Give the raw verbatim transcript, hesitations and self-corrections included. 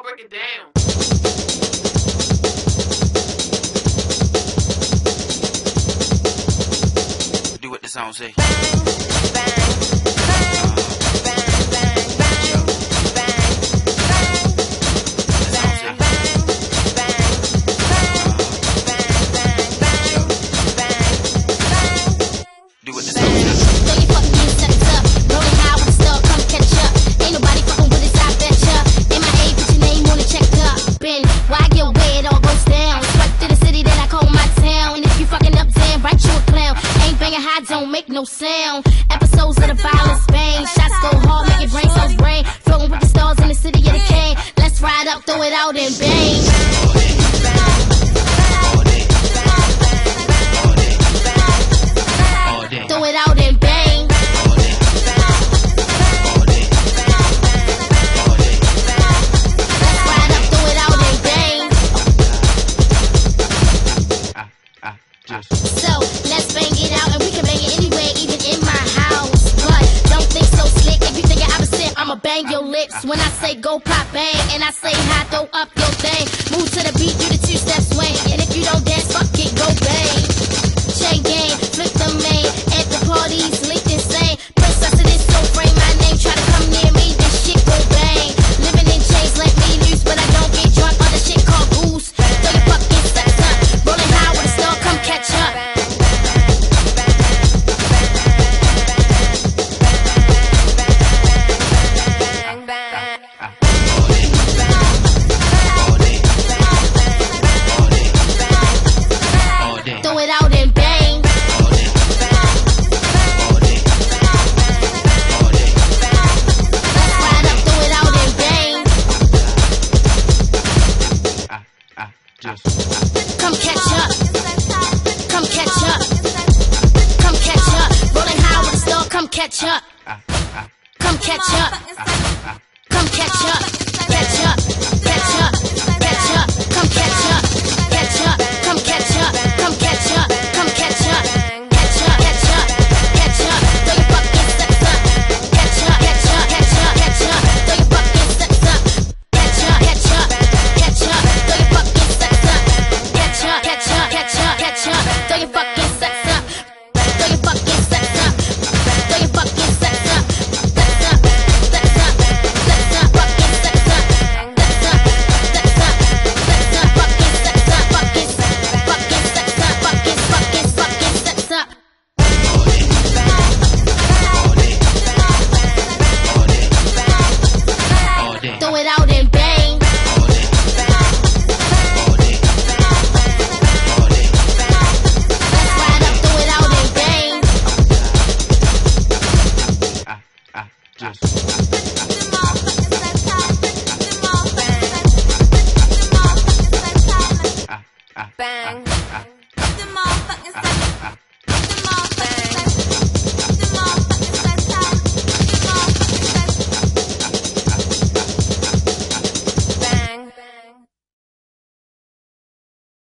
break it down. Do what the song say. Bang, bang, bang. Don't make no sound. Episodes of the violence, bang. Shots go hard, make your brain cells brain. Floating with the stars in the city of the king. Let's ride up, throw it out and bang. Throw it out and bang. Let's ride up, throw it out and bang. So let's bang it out and we can bang it anywhere, even in my house. But don't think so slick. If you think you're opposite, I'ma bang your lips. When I say go pop bang and I say hi, throw up your thing. Move to the beat, you the